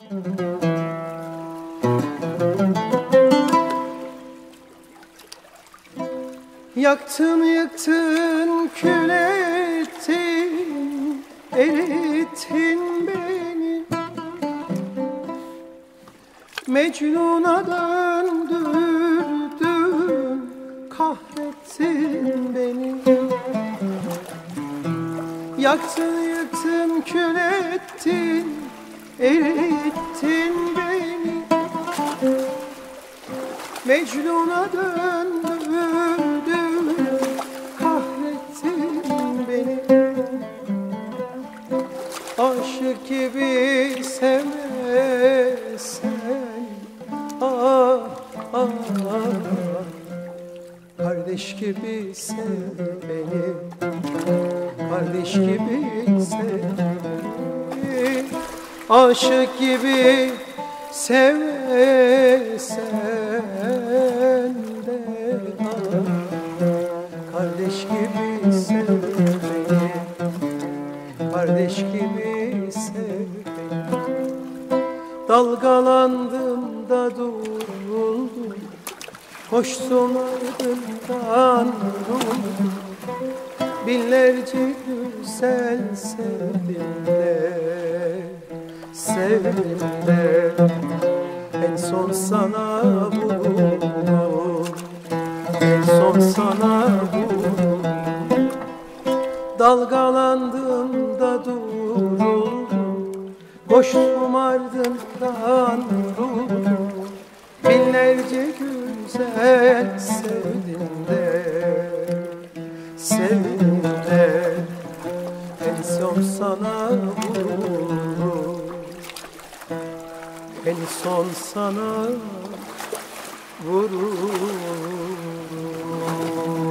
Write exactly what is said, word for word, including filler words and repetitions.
Yaktın yıktın kül ettin, erittin beni, Mecnun'a döndürdün, kahrettin beni. Yaktın yıktın kül ettin, erittin beni, Mecnun'a döndürdün, kahrettin beni. Aşık gibi sevmesen, ah ah ah, kardeş gibi sev beni, kardeş gibi sev beni. Aşık gibi sevmesen de, ah, kardeş gibi sev beni, kardeş gibi sev beni. Dalgalandım da duruldum, koştum ardından vuruldum. Binlerce güzel sevdim de, sevdim de, en son sana vuruldum, en son sana vuruldum. Dalgalandım da duruldum, koştum ardından vuruldum. Binlerce güzel sevdim de, sevdim de, en son sana vuruldum, en son sana vuruldum.